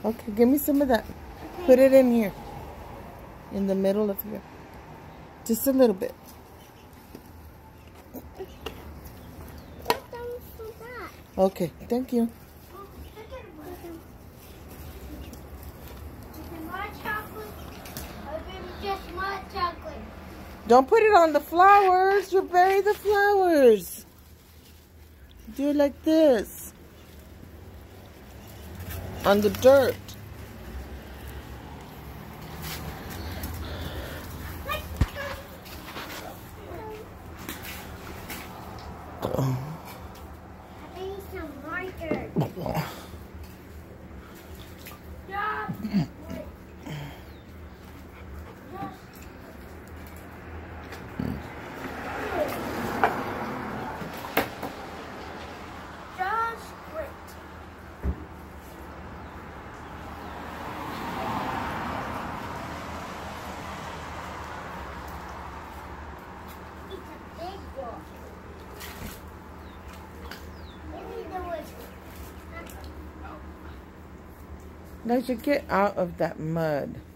Okay, give me some of that. Put it in here. In the middle of here. Just a little bit. Okay, thank you. Don't put it on the flowers. You'll bury the flowers. Do it like this. On the dirt. I need some markers. Now you get out of that mud.